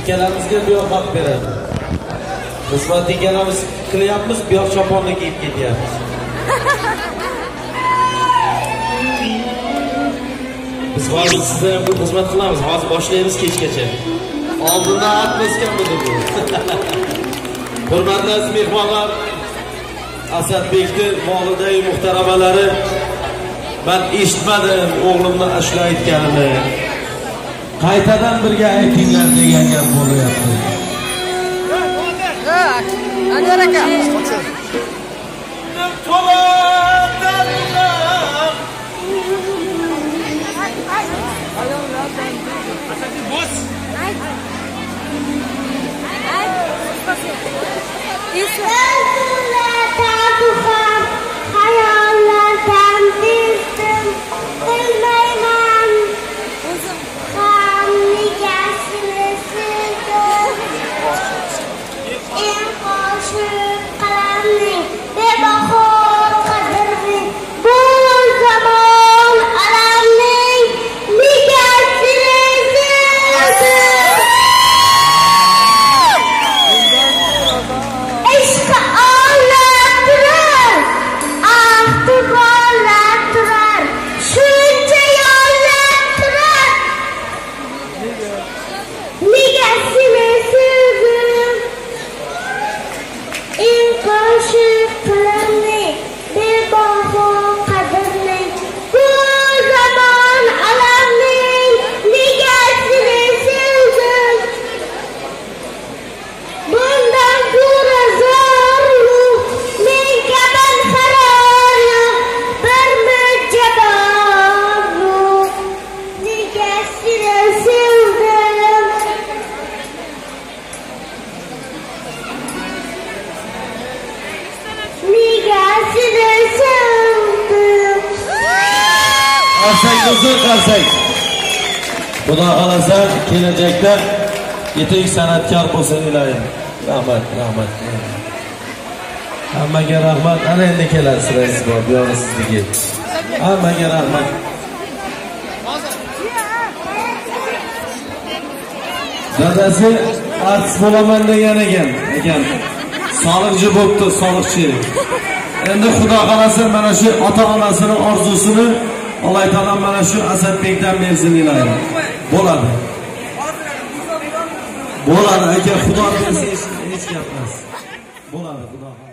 ikkalamizga bu yoq vaqt beradi. Xizmatni ikkalamiz qilyapmiz, bu yoq choponni kiyib ketyapmiz. Biz hozir sizga ham bir xizmat qilamiz. Hozir boshlaymiz kechgacha. Oldindan atmaskan bu. Hurmatli aziz mehmonlar, Asadbekning volidai muhtaramalari, men eshitmadim o'g'limni ashula aytganini. Qaytadan birga aytinglar degan gap bo'lyapti. Anvar aka. Xudo xolasa kelajakda yetuk san'atkor bo'lsin ilohim. Rahmat. Hammaga rahmat. Ana endi kelasiz rais bor, bu yo'q sizga. Hammaga rahmat. Dadasi artist bo'laman degan ekan. Soliqchi bo'pti, soliqchi. Endi Xudo xolasa mana shu ota-onasini orzusini Alloh taolo mana shu Asadbekdan bersin ilohim. Bo'ladi aka, Xudo bersa hech gap emas. Bo'ladi, Xudo.